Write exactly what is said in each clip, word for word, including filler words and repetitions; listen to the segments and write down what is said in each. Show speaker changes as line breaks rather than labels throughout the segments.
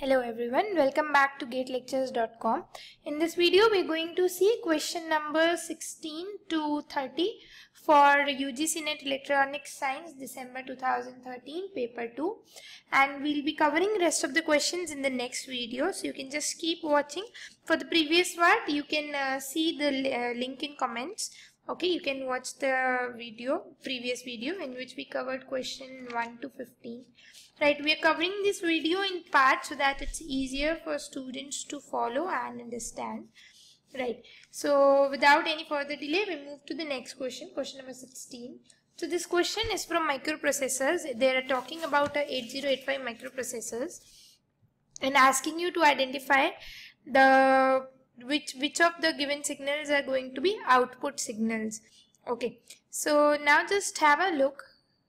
Hello everyone, welcome back to gate lectures dot com. In this video we are going to see question number sixteen to thirty for U G C NET Electronics Science December two thousand thirteen paper two, and we'll be covering rest of the questions in the next video, so you can just keep watching. For the previous one you can uh, see the uh, link in comments. Okay, you can watch the video, previous video in which we covered question one to fifteen. Right, we are covering this video in parts so that it's easier for students to follow and understand. Right, so without any further delay, we move to the next question, question number sixteen. So this question is from microprocessors. They are talking about a eight zero eight five microprocessors and asking you to identify the which which of the given signals are going to be output signals. Okay, so now just have a look.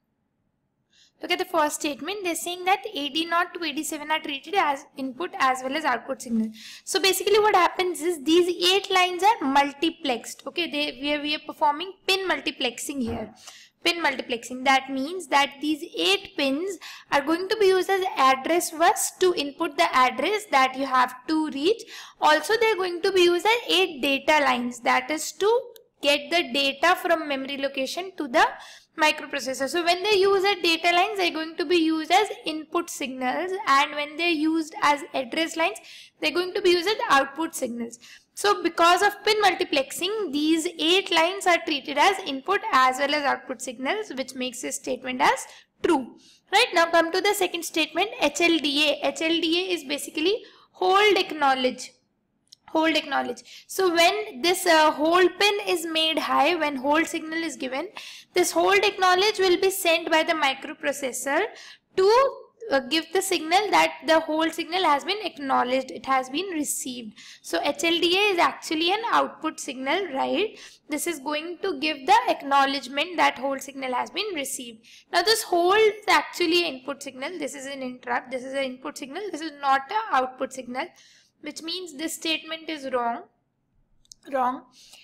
Look at the first statement. They're saying that A D zero to A D seven are treated as input as well as output signal. So basically what happens is these eight lines are multiplexed. Okay, they we are, we are performing pin multiplexing here. Pin multiplexing. That means that these eight pins are going to be used as address bus to input the address that you have to reach. Also they are going to be used as eight data lines, that is to get the data from memory location to the microprocessor. So when they use as data lines, they are going to be used as input signals, and when they are used as address lines, they are going to be used as output signals. So because of pin multiplexing, these eight lines are treated as input as well as output signals, which makes this statement as true. Right, now come to the second statement, H L D A. H L D A is basically hold acknowledge. Hold acknowledge. So when this uh, hold pin is made high, when hold signal is given, this hold acknowledge will be sent by the microprocessor to uh, give the signal that the hold signal has been acknowledged, it has been received. So H L D A is actually an output signal, right? This is going to give the acknowledgement that hold signal has been received. Now this hold is actually an input signal. This is an interrupt. This is an input signal. This is not an output signal, which means this statement is wrong. Wrong.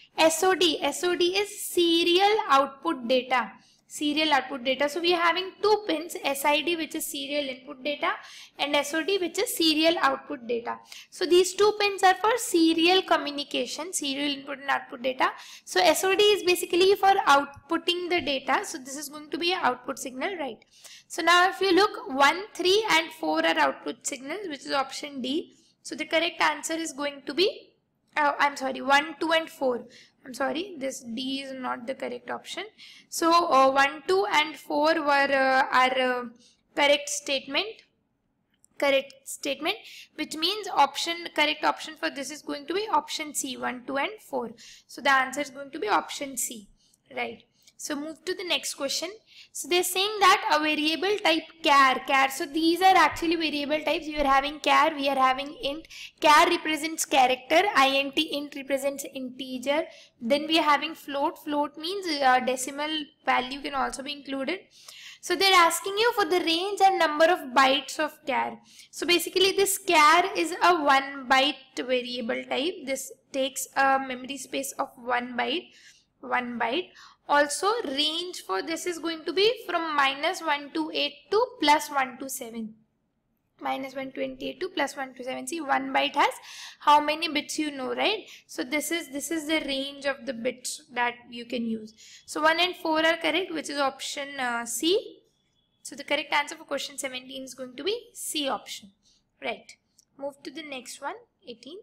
S O D. S O D is serial output data. Serial output data. So we are having two pins, S I D which is serial input data and S O D which is serial output data. So these two pins are for serial communication, serial input and output data. So S O D is basically for outputting the data. So this is going to be an output signal, right? So now if you look, one, three and four are output signals, which is option D. So the correct answer is going to be, uh, I'm sorry, one, two and four. I'm sorry, this D is not the correct option. So uh, one, two and four were uh, our uh, correct statement. Correct statement, which means option, correct option for this is going to be option C, one, two and four. So the answer is going to be option C, right? So move to the next question. So they're saying that a variable type char, char. So these are actually variable types. We are having char, we are having int. Char represents character, int, int represents integer. Then we are having float. Float means uh, decimal value can also be included. So they're asking you for the range and number of bytes of char. So basically this char is a one byte variable type. This takes a memory space of one byte. one byte. Also range for this is going to be from minus one two eight to plus one two seven. Minus one twenty-eight to plus one two seven. See, one byte has how many bits you know, right? So this is this is the range of the bits that you can use. So one and four are correct, which is option uh, C. So the correct answer for question seventeen is going to be C option. Right. Move to the next one, eighteenth.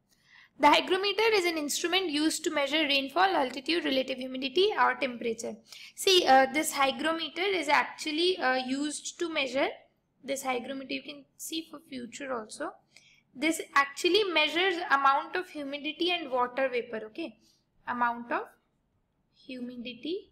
The hygrometer is an instrument used to measure rainfall, altitude, relative humidity or temperature. See, uh, this hygrometer is actually uh, used to measure, this hygrometer you can see for future also. This actually measures amount of humidity and water vapor, okay? Amount of humidity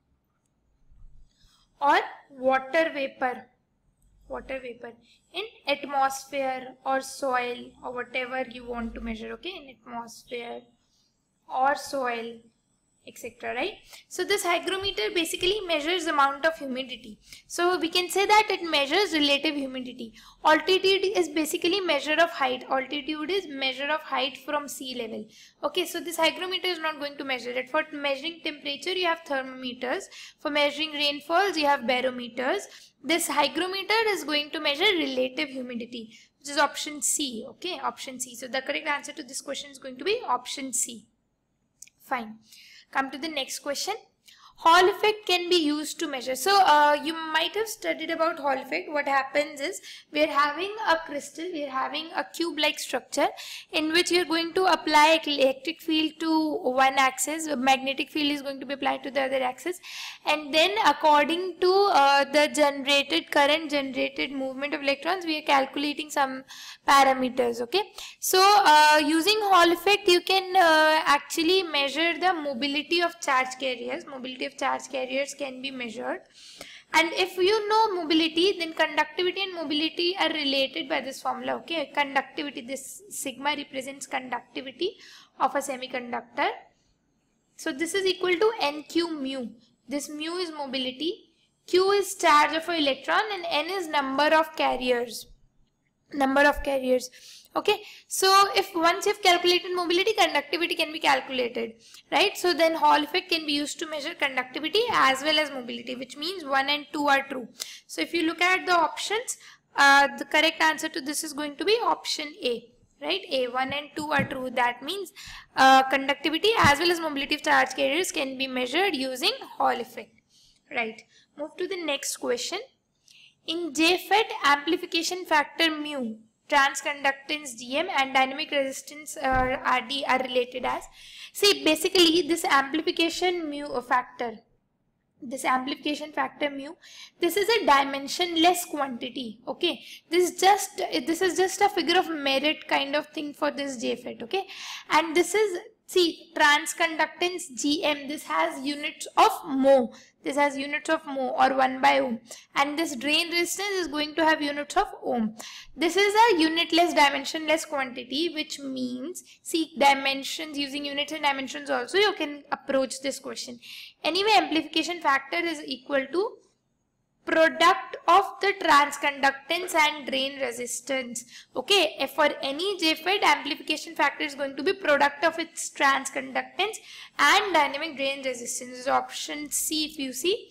or water vapor. Water vapor in atmosphere or soil or whatever you want to measure, okay, in atmosphere or soil, et cetera. Right? So this hygrometer basically measures amount of humidity. So we can say that it measures relative humidity. Altitude is basically measure of height. Altitude is measure of height from sea level. Okay, so this hygrometer is not going to measure it. For measuring temperature, you have thermometers. For measuring rainfalls, you have barometers. This hygrometer is going to measure relative humidity. which is option C. Okay, option C. So the correct answer to this question is going to be option C. Fine. Come to the next question. Hall effect can be used to measure. So uh, you might have studied about Hall effect. What happens is we are having a crystal, we are having a cube-like structure in which you are going to apply electric field to one axis, a magnetic field is going to be applied to the other axis, and then according to uh, the generated current, generated movement of electrons, we are calculating some parameters. Okay, so uh, using Hall effect, you can uh, actually measure the mobility of charge carriers. Mobility of charge carriers can be measured, and if you know mobility, then conductivity and mobility are related by this formula. Okay, conductivity, this sigma represents conductivity of a semiconductor. So this is equal to N Q mu. This mu is mobility, Q is charge of an electron, and N is number of carriers. Number of carriers. Okay, so if once you've calculated mobility, conductivity can be calculated, right? So then Hall effect can be used to measure conductivity as well as mobility, which means one and two are true. So if you look at the options, uh, the correct answer to this is going to be option A, right? A, one and two are true. That means uh, conductivity as well as mobility of charge carriers can be measured using Hall effect, right? Move to the next question. In J FET, amplification factor mu, transconductance G M, and dynamic resistance uh, R D are related as. See, basically this amplification mu factor, this amplification factor mu, this is a dimensionless quantity. Okay, this is just this is just a figure of merit kind of thing for this J FET. Okay, and this is, see, transconductance G M, this has units of mho. This has units of mho or one by ohm, and this drain resistance is going to have units of ohm. This is a unitless dimensionless quantity, which means, see, dimensions, using units and dimensions also you can approach this question. Anyway, amplification factor is equal to product of the transconductance and drain resistance. Okay, if for any J FET, amplification factor is going to be product of its transconductance and dynamic drain resistance. This is option C if you see.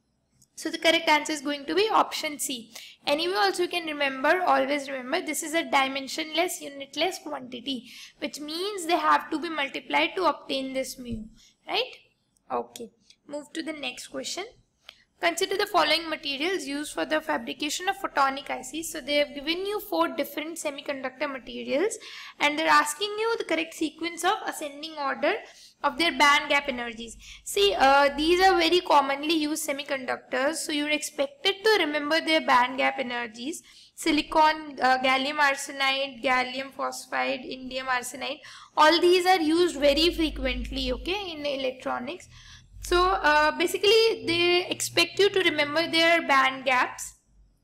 So the correct answer is going to be option C. Anyway, also you can remember, always remember, this is a dimensionless unitless quantity, which means they have to be multiplied to obtain this mu, right? Okay, move to the next question. Consider the following materials used for the fabrication of photonic I Cs. So they have given you four different semiconductor materials, and they're asking you the correct sequence of ascending order of their band gap energies. See, uh, these are very commonly used semiconductors, so you're expected to remember their band gap energies. Silicon, uh, gallium arsenide, gallium phosphide, indium arsenide, all these are used very frequently, okay, in electronics. So uh, basically they expect you to remember their band gaps.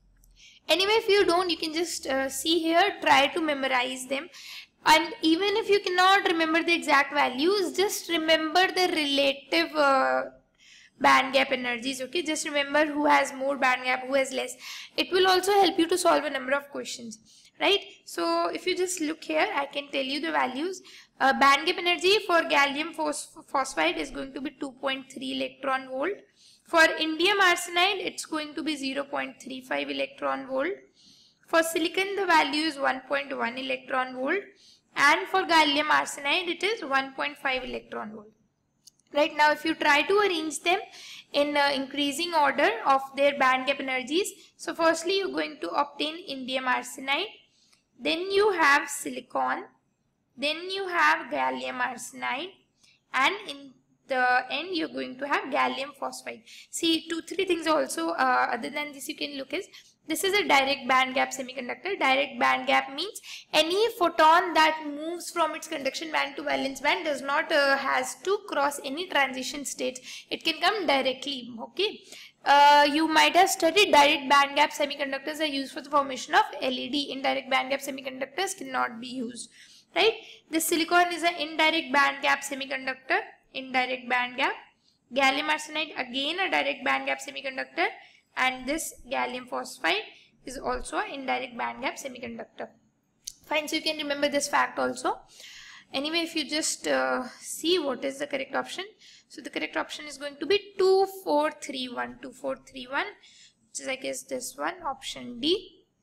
Anyway, if you don't, you can just uh, see here, try to memorize them. And even if you cannot remember the exact values, just remember the relative uh, band gap energies. Okay, just remember who has more band gap, who has less. It will also help you to solve a number of questions, right? So if you just look here, I can tell you the values. Uh, band gap energy for gallium phos phosphide is going to be two point three electron volt. For indium arsenide, it's going to be zero point three five electron volt. For silicon, the value is one point one electron volt. And for gallium arsenide, it is one point five electron volt. Right, now if you try to arrange them in uh, increasing order of their band gap energies, so firstly you're going to obtain indium arsenide, then you have silicon, then you have gallium arsenide, and in the end you're going to have gallium phosphide. See, two three things also uh, other than this you can look is, this is a direct band gap semiconductor. Direct band gap means any photon that moves from its conduction band to valence band does not uh, has to cross any transition states. It can come directly. Okay. Uh, you might have studied direct band gap semiconductors are used for the formation of L E D. Indirect band gap semiconductors cannot be used. Right. The silicon is an indirect band gap semiconductor. Indirect band gap. Gallium arsenide again a direct band gap semiconductor. And this gallium phosphide is also an indirect band gap semiconductor. Fine, so you can remember this fact also. Anyway, if you just uh, see what is the correct option. So the correct option is going to be two four three one. two four three one, which is I guess this one, option D.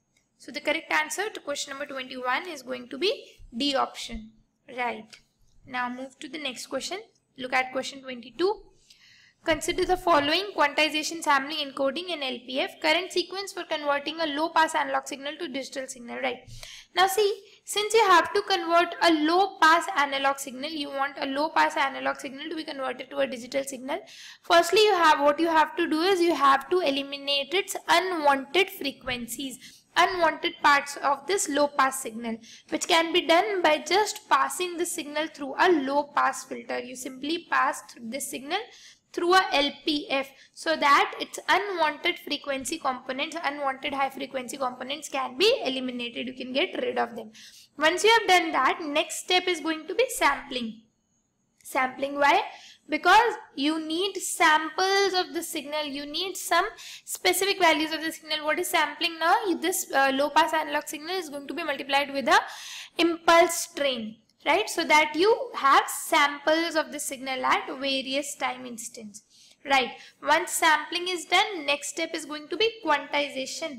So the correct answer to question number twenty-one is going to be D option. Right. Now move to the next question. Look at question twenty-two. Consider the following: quantization, sampling, encoding, and L P F. Current sequence for converting a low pass analog signal to digital signal. Right. Now see, since you have to convert a low pass analog signal, you want a low pass analog signal to be converted to a digital signal. Firstly, you have what you have to do is you have to eliminate its unwanted frequencies, unwanted parts of this low pass signal, which can be done by just passing the signal through a low pass filter. You simply pass through this signal through a L P F so that its unwanted frequency components, unwanted high frequency components can be eliminated. You can get rid of them. Once you have done that, next step is going to be sampling. Sampling, why? Because you need samples of the signal. You need some specific values of the signal. What is sampling now? This uh, low pass analog signal is going to be multiplied with a impulse train. Right, so that you have samples of the signal at various time instants. Right, once sampling is done, next step is going to be quantization.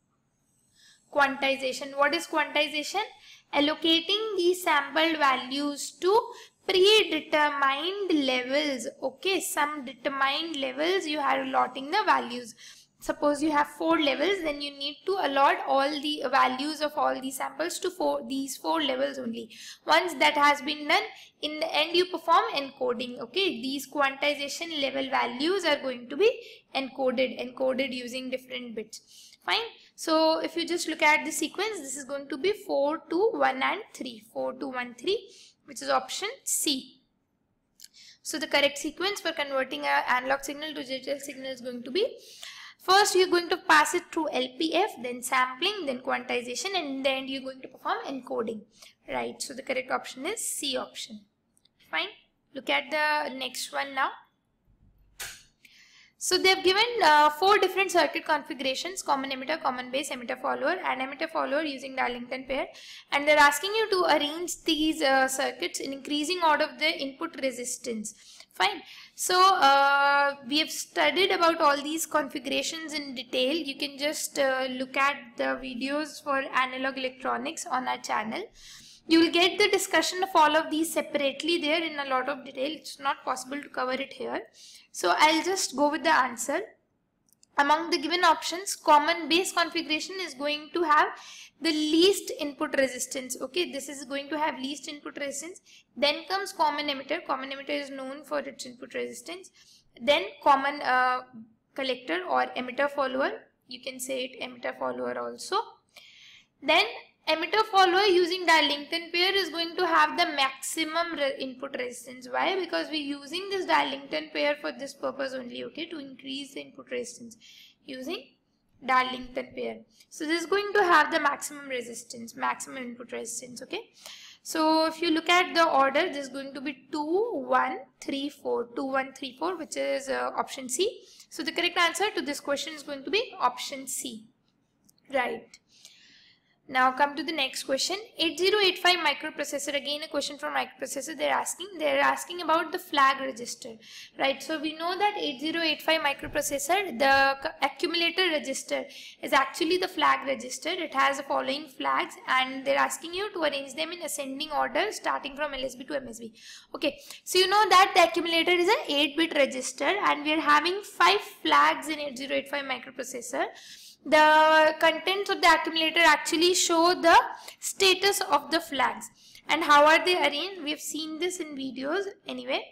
Quantization, what is quantization? Allocating the sampled values to predetermined levels. Okay, some determined levels you are allotting the values. Suppose you have four levels, then you need to allot all the values of all the samples to four, these four levels only. Once that has been done, in the end you perform encoding. Okay, these quantization level values are going to be encoded, encoded using different bits. Fine. So if you just look at the sequence, this is going to be four, two, one and three. four, two, one, three, which is option C. So the correct sequence for converting an analog signal to digital signal is going to be: first, you are going to pass it through L P F, then sampling, then quantization, and in the end you are going to perform encoding. Right. So the correct option is C option. Fine. Look at the next one now. So they have given uh, four different circuit configurations: common emitter, common base, emitter follower, and emitter follower using Darlington pair. And they are asking you to arrange these uh, circuits in increasing order of the input resistance. Fine. So uh, we have studied about all these configurations in detail. You can just uh, look at the videos for analog electronics on our channel. You will get the discussion of all of these separately there in a lot of detail. It's not possible to cover it here. So I'll just go with the answer. Among the given options, common base configuration is going to have the least input resistance. Okay, this is going to have least input resistance. Then comes common emitter. Common emitter is known for its input resistance. Then common uh, collector or emitter follower. You can say it emitter follower also. Then emitter follower using Darlington pair is going to have the maximum re input resistance. Why? Because we are using this Darlington pair for this purpose only, okay, to increase the input resistance using Darlington pair. So this is going to have the maximum resistance, maximum input resistance, okay. So if you look at the order, this is going to be two, one, three, four, two, one, three, four, which is uh, option C. So the correct answer to this question is going to be option C. Right. Now come to the next question. eighty eighty-five microprocessor, again a question from microprocessor. They're asking, they're asking about the flag register, right? So we know that eighty eighty-five microprocessor, the accumulator register is actually the flag register. It has the following flags, and they're asking you to arrange them in ascending order starting from L S B to M S B. Okay, so you know that the accumulator is an eight bit register, and we are having five flags in eighty eighty-five microprocessor. The contents of the accumulator actually show the status of the flags. And how are they arranged? We have seen this in videos anyway.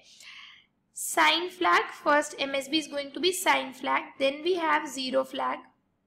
Sign flag, first M S B is going to be sign flag, then we have zero flag,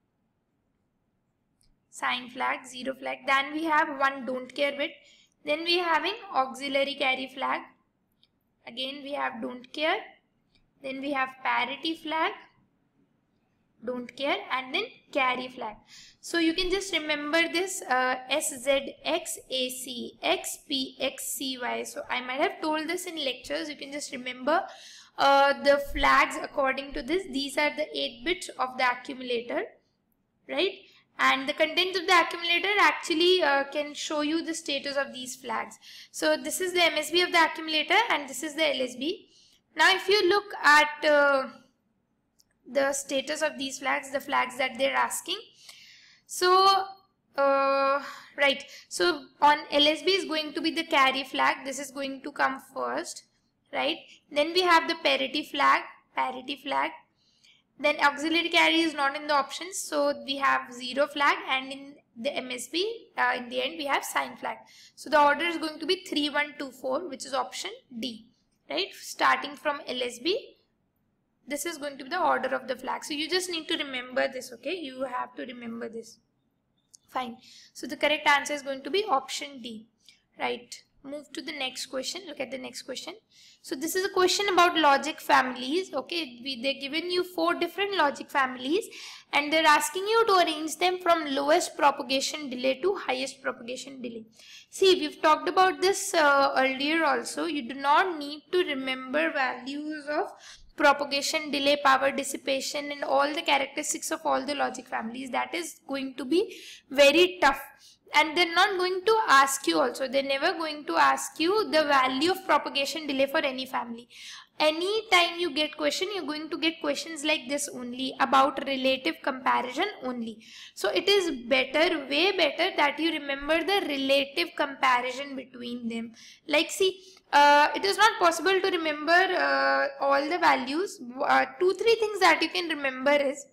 sign flag, zero flag, then we have one don't care bit, then we are having auxiliary carry flag, again we have don't care, then we have parity flag, don't care, and then carry flag. So you can just remember this uh, S Z X, A C X, P X, C Y. So I might have told this in lectures. You can just remember uh, the flags according to this. These are the eight bits of the accumulator, right? And the contents of the accumulator actually uh, can show you the status of these flags. So this is the M S B of the accumulator and this is the L S B. Now if you look at uh, the status of these flags, the flags that they're asking. So uh, right. So on L S B is going to be the carry flag. This is going to come first, right? Then we have the parity flag, parity flag. Then auxiliary carry is not in the options, so we have zero flag, and in the M S B, uh, in the end we have sign flag. So the order is going to be three one two four, which is option D, right? Starting from L S B, this is going to be the order of the flag. So you just need to remember this, okay? You have to remember this. Fine. So the correct answer is going to be option D, right? Move to the next question. Look at the next question. So this is a question about logic families. Okay, we, they're given you four different logic families and they're asking you to arrange them from lowest propagation delay to highest propagation delay. See, we've talked about this uh, earlier also. You do not need to remember values of propagation delay, power dissipation, and all the characteristics of all the logic families. That is going to be very tough. And they're not going to ask you also, they're never going to ask you the value of propagation delay for any family. Anytime you get question, you're going to get questions like this only, about relative comparison only. So it is better, way better that you remember the relative comparison between them. Like see, uh, it is not possible to remember uh, all the values. Uh, two, three things that you can remember is,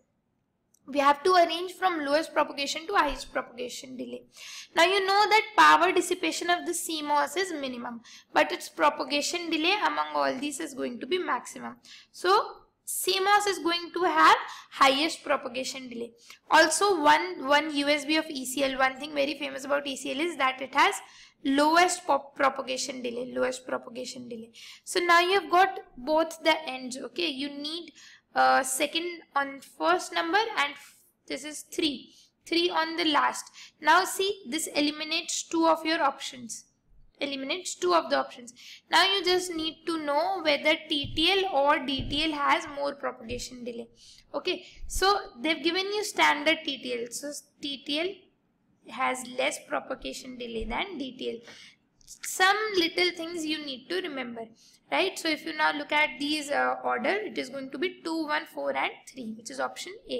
we have to arrange from lowest propagation to highest propagation delay. Now you know that power dissipation of the C MOS is minimum, but its propagation delay among all these is going to be maximum. So C MOS is going to have highest propagation delay. Also one, one U S B of E C L, one thing very famous about E C L is that it has lowest pop propagation delay, lowest propagation delay. So now you have got both the ends, okay? You need Uh, second on first number and this is three three on the last. Now see, this eliminates two of your options, eliminates two of the options. Now you just need to know whether T T L or D T L has more propagation delay. Okay, so they've given you standard T T L, so T T L has less propagation delay than D T L. Some little things you need to remember, right? So if you now look at these uh, order, it is going to be two, one, four and three, which is option A.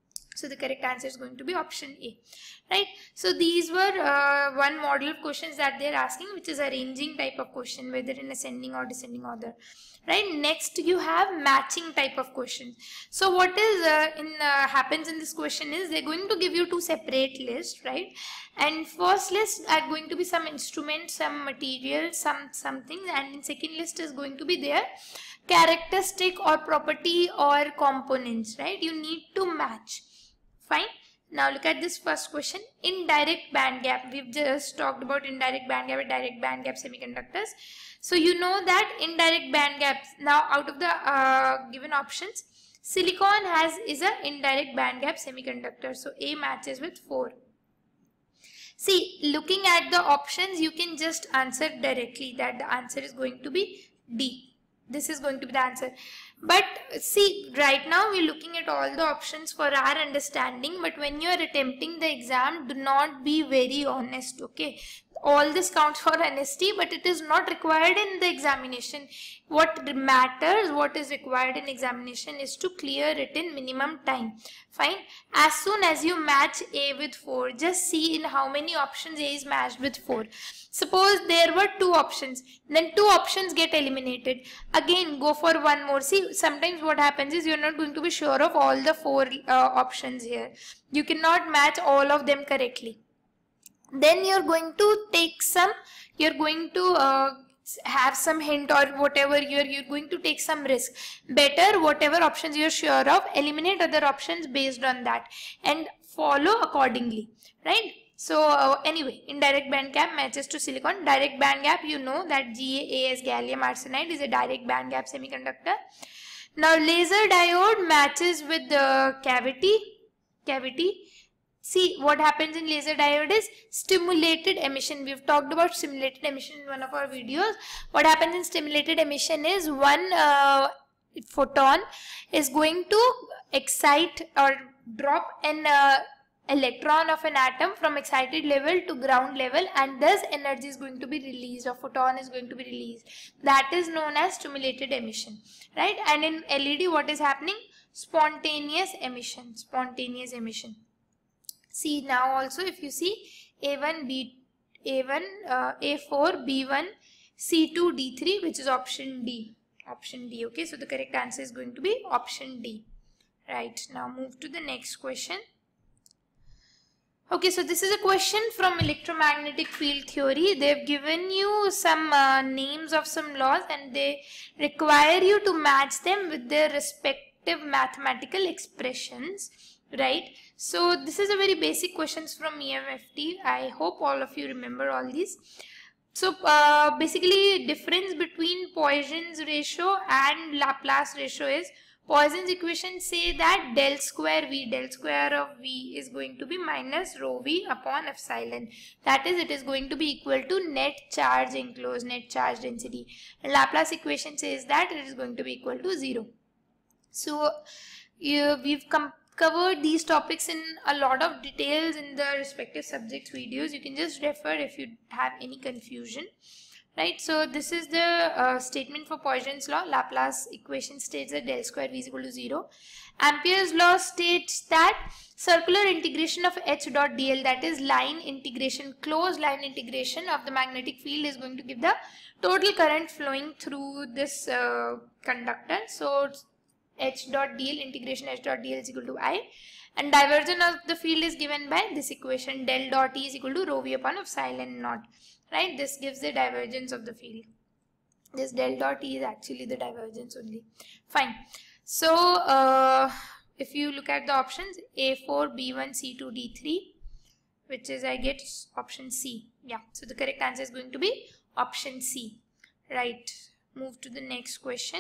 So the correct answer is going to be option A, right? So these were uh, one model of questions that they're asking, which is arranging type of question, whether in ascending or descending order, right? Next you have matching type of questions. So what is uh, in uh, happens in this question is, they're going to give you two separate lists, right? And first list are going to be some instruments, some material, some something, and in second list is going to be their characteristic or property or components, right? You need to match. Fine. Now look at this first question. Indirect band gap. We've just talked about indirect band gap and direct band gap semiconductors. So you know that indirect band gaps. Now out of the uh, given options, silicon has is a indirect band gap semiconductor. So A matches with four. See, looking at the options, you can just answer directly that the answer is going to be D. This is going to be the answer. But see, right now we're looking at all the options for our understanding, but when you are attempting the exam, do not be very honest, okay? All this counts for honesty, but it is not required in the examination. What matters, what is required in examination is to clear it in minimum time. Fine. As soon as you match A with four, just see in how many options A is matched with four. Suppose there were two options, then two options get eliminated. Again, go for one more. See, sometimes what happens is you're not going to be sure of all the four uh, options here. You cannot match all of them correctly. Then you're going to take some, you're going to uh, have some hint or whatever, you're, you're going to take some risk. Better whatever options you're sure of, eliminate other options based on that and follow accordingly, right? So uh, anyway, indirect band gap matches to silicon. Direct band gap, you know that G A A as gallium arsenide is a direct band gap semiconductor. Now laser diode matches with the cavity, cavity. See, what happens in laser diode is stimulated emission. We've talked about stimulated emission in one of our videos. What happens in stimulated emission is one uh, photon is going to excite or drop an uh, electron of an atom from excited level to ground level, and thus energy is going to be released or photon is going to be released. That is known as stimulated emission, right? And in L E D, what is happening? Spontaneous emission, spontaneous emission. See, now also if you see A one, B, A one, uh, A four, B one, C two, D three, which is option D. Option D, okay. So the correct answer is going to be option D. Right, now move to the next question. Okay, so this is a question from electromagnetic field theory. They've given you some uh, names of some laws and they require you to match them with their respective mathematical expressions, right? So this is a very basic questions from E M F T. I hope all of you remember all these. So uh, basically difference between Poisson's ratio and Laplace ratio is Poisson's equation say that del square V, del square of V is going to be minus rho V upon epsilon. That is, it is going to be equal to net charge enclosed, net charge density. And Laplace equation says that it is going to be equal to zero. So uh, we've covered these topics in a lot of details in the respective subjects videos. You can just refer if you have any confusion. Right, so this is the uh, statement for Poisson's law. Laplace equation states that del square V is equal to zero. Ampere's law states that circular integration of H dot dl, that is line integration, closed line integration of the magnetic field, is going to give the total current flowing through this uh, conductor. So H dot dl, integration H dot dl is equal to I, and divergence of the field is given by this equation, del dot E is equal to rho V upon epsilon naught. Right, this gives the divergence of the field. This del dot E is actually the divergence only. Fine. So uh, if you look at the options, A four, B one, C two, D three, which is I get option C. Yeah, so the correct answer is going to be option C. Right, move to the next question.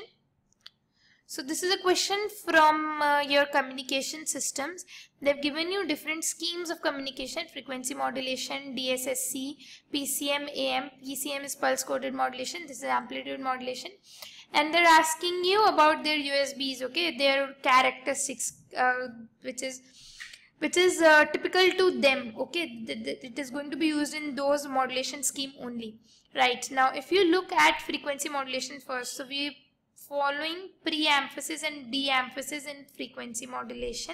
So this is a question from uh, your communication systems. They've given you different schemes of communication: frequency modulation, D S S C, P C M, A M. P C M is pulse coded modulation. This is amplitude modulation. And they're asking you about their U S Bs, okay, their characteristics, uh, which is which is uh, typical to them, okay. It is going to be used in those modulation scheme only. Right, now if you look at frequency modulation first, so we following pre-emphasis and de-emphasis in frequency modulation.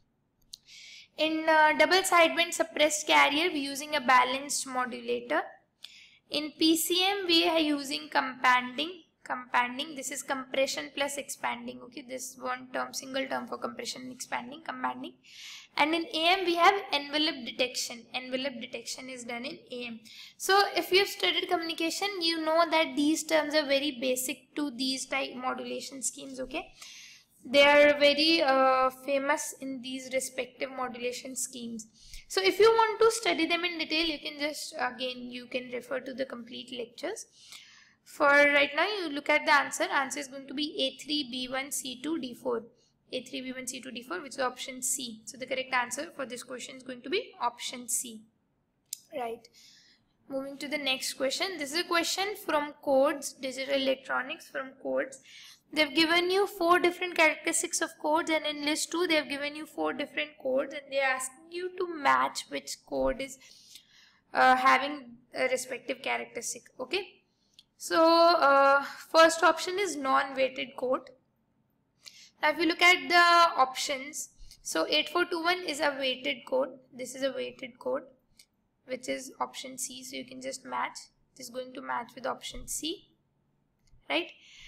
In uh, double sideband suppressed carrier, we are using a balanced modulator. In P C M, we are using companding. Companding, this is compression plus expanding. Okay, this one term, single term for compression and expanding, companding. And in A M, we have envelope detection. Envelope detection is done in A M. So if you have studied communication, you know that these terms are very basic to these type modulation schemes. Okay, they are very uh, famous in these respective modulation schemes. So if you want to study them in detail, you can just again you can refer to the complete lectures. For right now, you look at the answer. Answer is going to be A three, B one, C two, D four. A three, B one, C two, D four, which is option C. So the correct answer for this question is going to be option C. Right. Moving to the next question. This is a question from codes, digital electronics from codes. They've given you four different characteristics of codes, and in list two, they've given you four different codes, and they're asking you to match which code is uh, having a respective characteristic. Okay. So uh, first option is non-weighted code. Now if you look at the options, so eight four two one is a weighted code. This is a weighted code, which is option C. So you can just match. This is going to match with option C, right?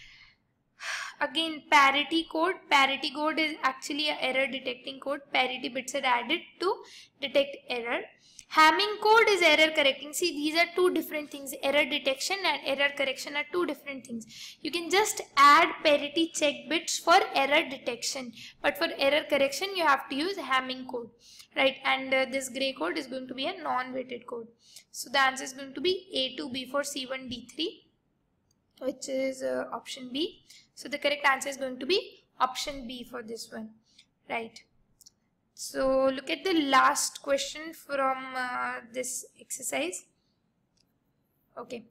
Again, parity code. Parity code is actually an error detecting code. Parity bits are added to detect error. Hamming code is error correcting. See, these are two different things. Error detection and error correction are two different things. You can just add parity check bits for error detection, but for error correction you have to use Hamming code, right? And uh, this gray code is going to be a non-weighted code. So the answer is going to be A two, B four, C one, D three, which is uh, option B. So the correct answer is going to be option B for this one, right? So look at the last question from uh, this exercise. Okay,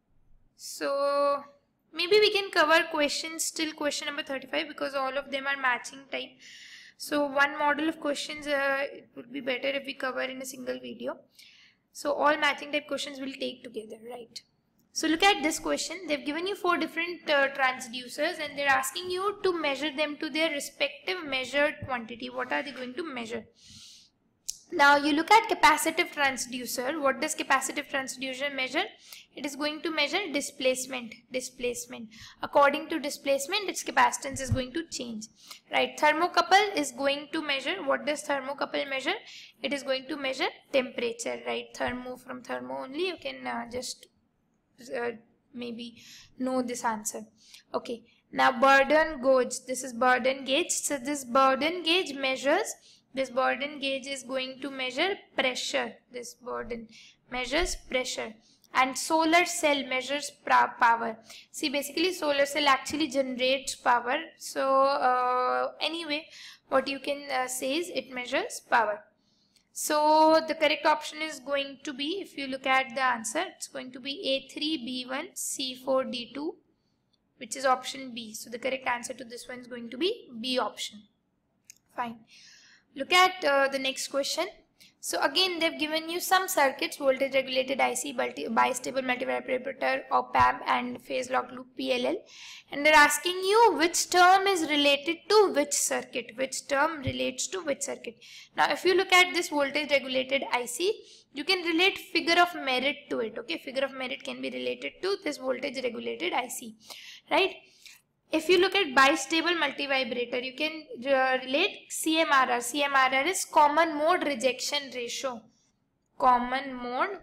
so maybe we can cover questions till question number thirty-five because all of them are matching type. So one model of questions uh, it would be better if we cover in a single video. So all matching type questions will take together, right? So look at this question. They've given you four different uh, transducers and they're asking you to measure them to their respective measured quantity. What are they going to measure? Now you look at capacitive transducer. What does capacitive transducer measure? It is going to measure displacement. Displacement. According to displacement, its capacitance is going to change. Right. Thermocouple is going to measure. What does thermocouple measure? It is going to measure temperature. Right. Thermo, from thermo only you can uh, just uh, maybe know this answer. Okay. Now Bourdon gauge. This is Bourdon gauge. So this Bourdon gauge measures. This Bourdon gauge is going to measure pressure. This Bourdon measures pressure. And solar cell measures power. See, basically solar cell actually generates power. So uh, anyway, what you can uh, say is it measures power. So the correct option is going to be, if you look at the answer, it's going to be A three, B one, C four, D two, which is option B. So the correct answer to this one is going to be B option. Fine. Look at uh, the next question. So again, they've given you some circuits: voltage regulated I C, bistable multivibrator, op-amp, and phase lock loop P L L. And they're asking you which term is related to which circuit. Which term relates to which circuit. Now, if you look at this voltage regulated I C, you can relate figure of merit to it. Okay, figure of merit can be related to this voltage regulated I C, right? If you look at bistable multivibrator, you can uh, relate C M R R. C M R R is common mode rejection ratio. Common mode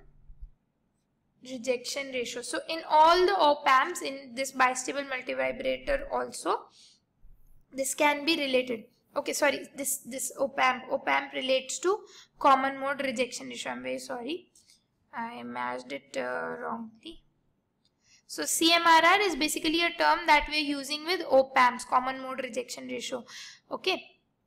rejection ratio. So in all the op-amps in this bistable multivibrator also, this can be related. Okay, sorry, this, this op-amp. Op-amp relates to common mode rejection ratio. I'm very sorry. I matched it uh, wrongly. So C M R R is basically a term that we are using with op-amps, common mode rejection ratio. Okay.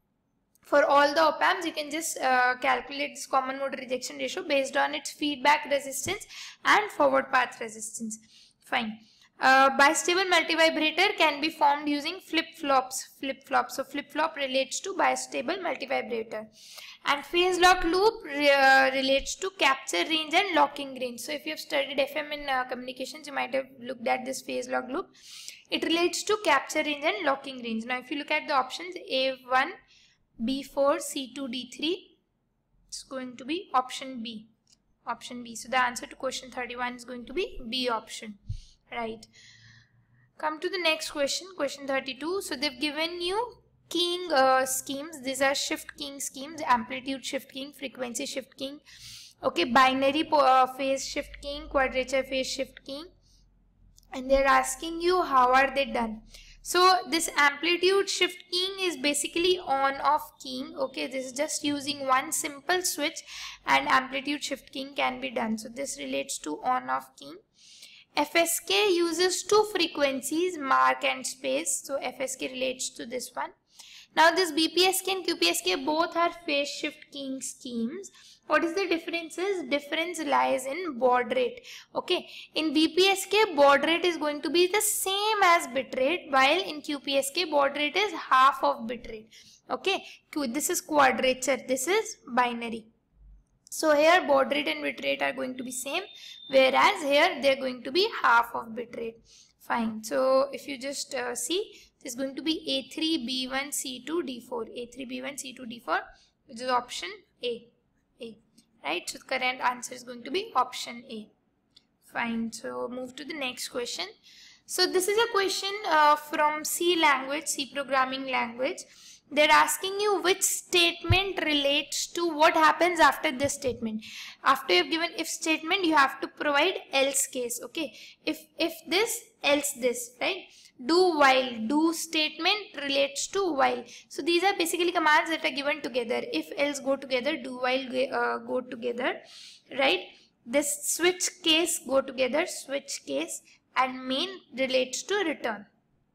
For all the op-amps, you can just uh, calculate this common mode rejection ratio based on its feedback resistance and forward path resistance. Fine. Uh, bistable multivibrator can be formed using flip-flops. Flip-flops. So flip-flop relates to bistable multivibrator. And phase lock loop uh, relates to capture range and locking range. So if you have studied F M in uh, communications, you might have looked at this phase lock loop. It relates to capture range and locking range. Now if you look at the options A one, B four, C two, D three, it's going to be option B. Option B. So the answer to question thirty-one is going to be B option. Right. Come to the next question, question thirty-two. So they've given you keying uh, schemes. These are shift keying schemes: amplitude shift keying, frequency shift keying, okay, binary uh, phase shift keying, quadrature phase shift keying, and they're asking you how are they done. So this amplitude shift keying is basically on off keying. Okay, this is just using one simple switch, and amplitude shift keying can be done. So this relates to on off keying. F S K uses two frequencies, mark and space. So F S K relates to this one. Now this B P S K and Q P S K both are phase shift keying schemes. What is the difference? Is difference lies in baud rate. Okay, in B P S K baud rate is going to be the same as bit rate, while in Q P S K baud rate is half of bit rate. Okay, this is quadrature, this is binary. So here baud rate and bit rate are going to be same, whereas here they are going to be half of bit rate. Fine. So if you just uh, see, this is going to be A three, B one, C two, D four. A three, B one, C two, D four, which is option A. A. Right. So the correct answer is going to be option A. Fine. So move to the next question. So this is a question uh, from C language, C programming language. They're asking you which statement relates to what happens after this statement. After you've given if statement, you have to provide else case. Okay. If, if this, else this, right? Do while, do statement relates to while. So these are basically commands that are given together. If else go together, do while uh, go together, right? This switch case go together, switch case, and main relates to return.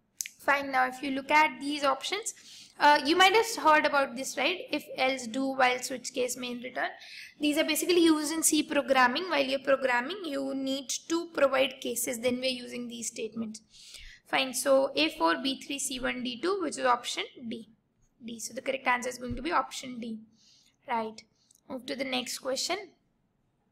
Fine. Now if you look at these options, Uh, you might have heard about this, right? If, else, do, while, switch case, main, return. These are basically used in C programming. While you're programming, you need to provide cases. Then we're using these statements. Fine. So A four, B three, C one, D two, which is option D. D. So the correct answer is going to be option D. Right. Move to the next question.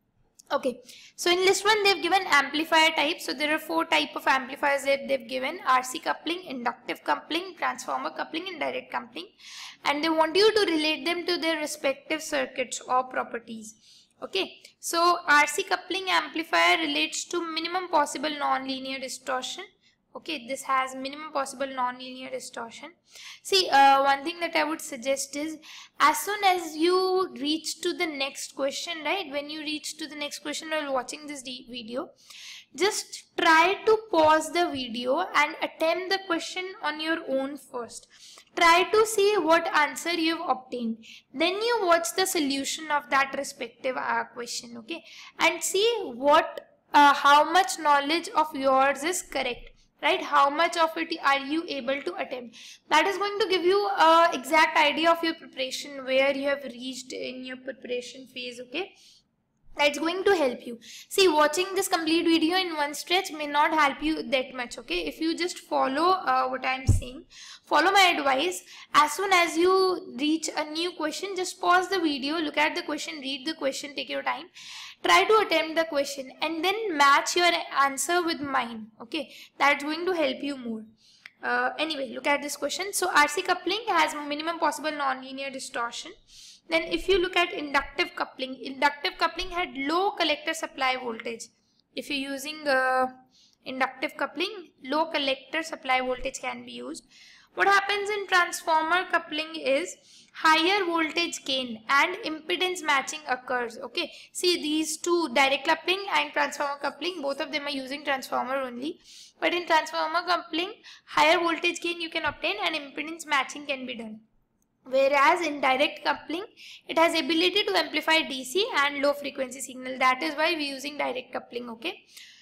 Okay, so in list one they've given amplifier type. So there are four type of amplifiers that they've given: R C coupling, inductive coupling, transformer coupling, and direct coupling. And they want you to relate them to their respective circuits or properties. Okay, so R C coupling amplifier relates to minimum possible non-linear distortion. Okay, this has minimum possible non-linear distortion. See, uh, one thing that I would suggest is, as soon as you reach to the next question, right, when you reach to the next question while watching this video, just try to pause the video and attempt the question on your own first. Try to see what answer you've obtained. Then you watch the solution of that respective uh, question, okay, and see what, uh, how much knowledge of yours is correct. Right, how much of it are you able to attempt? That is going to give you a exact idea of your preparation, where you have reached in your preparation phase. Okay, that's going to help you. See, watching this complete video in one stretch may not help you that much. Okay, if you just follow uh, what I'm saying, follow my advice. As soon as you reach a new question, just pause the video, look at the question, read the question, take your time. Try to attempt the question and then match your answer with mine. Okay, that's going to help you more. Uh, anyway, look at this question. So R C coupling has minimum possible nonlinear distortion. Then if you look at inductive coupling, inductive coupling had low collector supply voltage. If you're using uh, inductive coupling, low collector supply voltage can be used. What happens in transformer coupling is higher voltage gain and impedance matching occurs. Okay, see, these two, direct coupling and transformer coupling, both of them are using transformer only. But in transformer coupling, higher voltage gain you can obtain and impedance matching can be done. Whereas in direct coupling, it has ability to amplify D C and low frequency signal. That is why we're using direct coupling. Okay,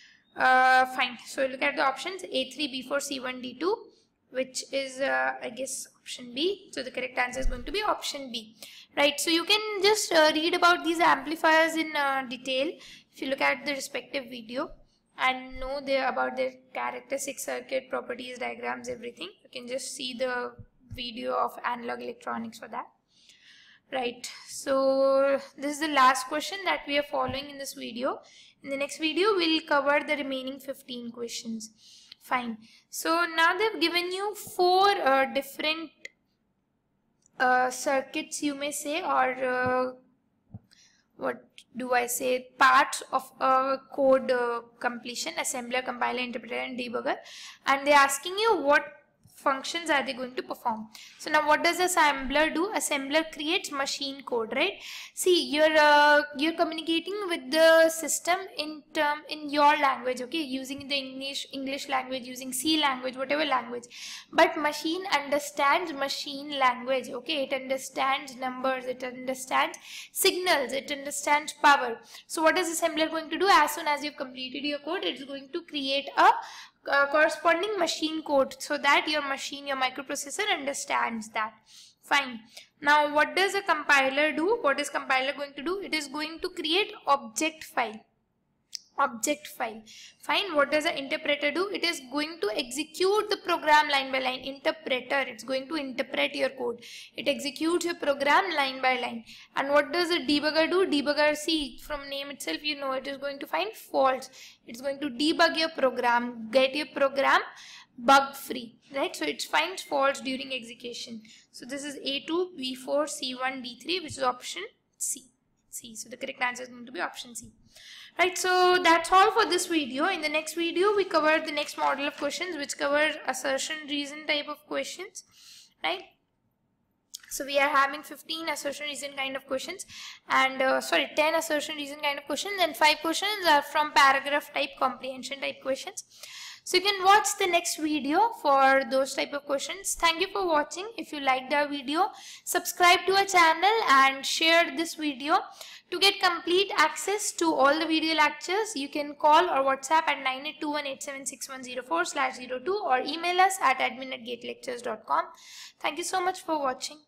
uh, fine. So look at the options: A three, B four, C one, D two. Which is uh, I guess option B. So the correct answer is going to be option B, right? So you can just uh, read about these amplifiers in uh, detail if you look at the respective video and know their about their characteristic circuit, properties, diagrams, everything. You can just see the video of analog electronics for that, right? So this is the last question that we are following in this video. In the next video we'll cover the remaining fifteen questions. Fine. So now they've given you four uh, different uh, circuits, you may say, or uh, what do I say, parts of a code uh, completion: assembler, compiler, interpreter, and debugger. And they're asking you what functions are they going to perform. So now what does assembler do? Assembler creates machine code, right? See, you're uh, you're communicating with the system in term in your language, okay, using the English English language, using C language, whatever language. But machine understands machine language, okay? It understands numbers, it understands signals, it understands power. So what is assembler going to do? As soon as you've completed your code, it's going to create a Uh, corresponding machine code so that your machine, your microprocessor understands that. Fine. Now what does a compiler do? What is compiler going to do? It is going to create object file. Object file. Fine. What does the interpreter do? It is going to execute the program line by line. Interpreter, it's going to interpret your code. It executes your program line by line. And what does the debugger do? Debugger, see, from name itself you know it is going to find faults. It's going to debug your program, get your program bug free, right? So it finds faults during execution. So this is A two, B four, C one, D three, which is option C. C. So the correct answer is going to be option C. Right, so that's all for this video. In the next video, we cover the next model of questions, which cover assertion reason type of questions, right? So we are having fifteen assertion reason kind of questions, and uh, sorry, ten assertion reason kind of questions, and five questions are from paragraph type, comprehension type questions. So you can watch the next video for those type of questions. Thank you for watching. If you liked our video, subscribe to our channel and share this video. To get complete access to all the video lectures, you can call or WhatsApp at nine eight two one eight seven six one zero four slash zero two or email us at admin at gate lectures dot com. Thank you so much for watching.